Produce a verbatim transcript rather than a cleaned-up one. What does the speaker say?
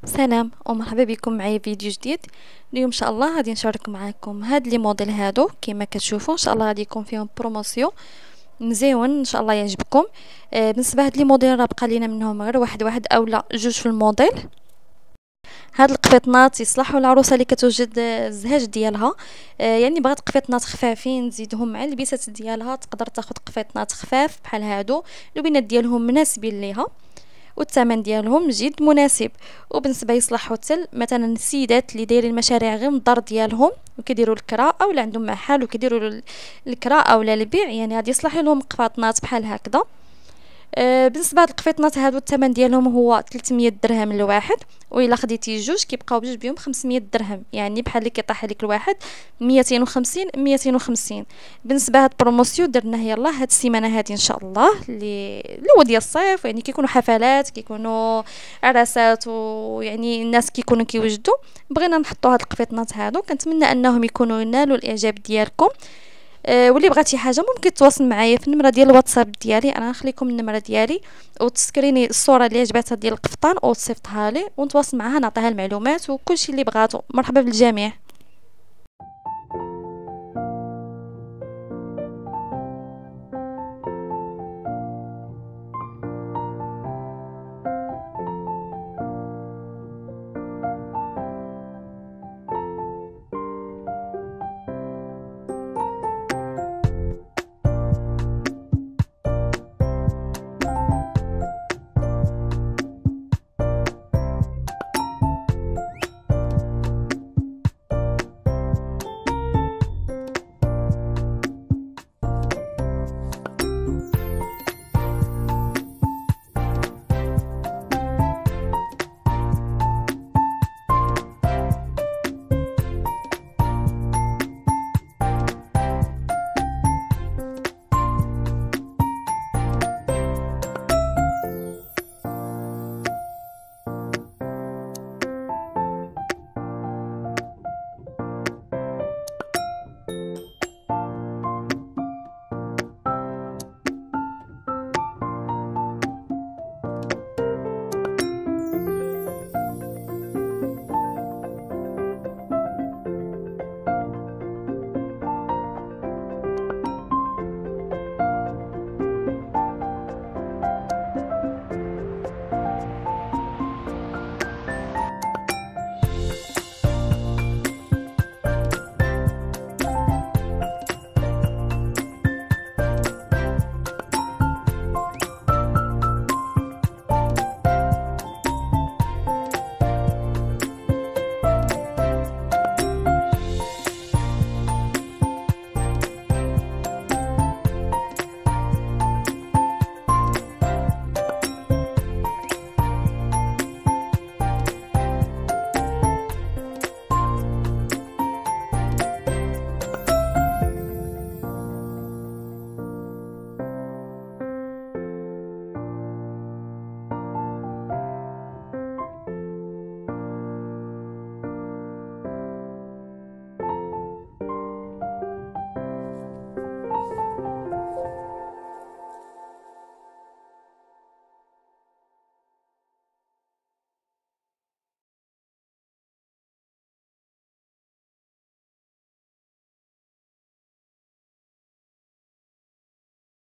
سلام ومرحبا بكم معايا فيديو جديد. اليوم ان شاء الله غادي نشارك معكم هاد لي موديل هادو كما كتشوفوا. ان شاء الله غادي يكون فيهم بروموسيون مزيون ان شاء الله يعجبكم. آه بالنسبه هاد لي موديل راه بقى لينا منهم غير واحد واحد اولا جوج في الموديل. هاد القفيطنات يصلحوا العروسه اللي كتوجد الزهاج ديالها. آه يعني بغات قفيطنات خفافين تزيدهم مع البيسات ديالها، تقدر تاخد قفيطنات خفاف بحال هادو، البنات ديالهم مناسبين ليها والثمن ديالهم جد مناسب. وبالنسبه يصلحوا حتى مثلا السيدات اللي دايرين مشاريع غير من الدار ديالهم وكيديروا الكراء او عندهم محل وكيديروا الكراء او البيع، يعني غادي يصلح لهم قفاطنات بحال هكذا. آه بالنسبه لهاد القفيطنات هادو الثمن ديالهم هو ثلاثمية درهم الواحد، والا خديتي جوج كيبقاو بجوج بهم خمسمية درهم، يعني بحال اللي كيطيح عليك الواحد ميتين وخمسين ميتين وخمسين. بالنسبه هاد البروموسيون درناه يلاه هاد السيمانه هادي ان شاء الله اللي اللي هو ديال الصيف، يعني كيكونوا حفلات كيكونوا عراسات ويعني الناس كيكونوا كيوجدوا. بغينا نحطوا هاد القفيطنات هادو، كنتمنى انهم يكونوا ينالوا الاعجاب ديالكم. أه واللي بغات شي حاجه ممكن تواصل معايا في النمره ديال الواتساب ديالي، انا نخليكم النمره ديالي وتسكريني الصوره اللي عجباتها ديال القفطان او تصيفطها لي ونتواصل معها نعطيها المعلومات وكلشي اللي بغاتو. مرحبا بالجميع.